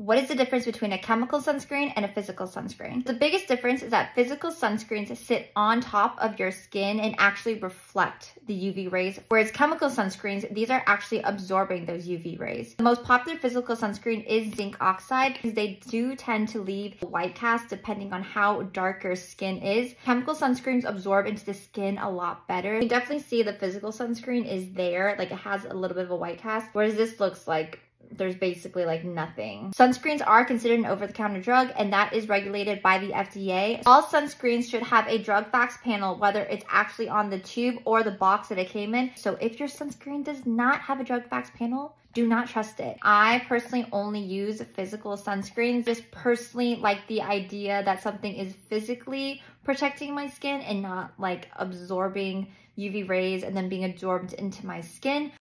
What is the difference between a chemical sunscreen and a physical sunscreen? The biggest difference is that physical sunscreens sit on top of your skin and actually reflect the UV rays, whereas chemical sunscreens, these are actually absorbing those UV rays. The most popular physical sunscreen is zinc oxide because they do tend to leave a white cast depending on how dark your skin is. Chemical sunscreens absorb into the skin a lot better. You definitely see the physical sunscreen is there, like it has a little bit of a white cast, whereas this looks like there's basically like nothing. Sunscreens are considered an over-the-counter drug, and that is regulated by the FDA. All sunscreens should have a drug facts panel, whether it's actually on the tube or the box that it came in. So if your sunscreen does not have a drug facts panel, do not trust it. I personally only use physical sunscreens. Just personally like the idea that something is physically protecting my skin and not like absorbing UV rays and then being absorbed into my skin.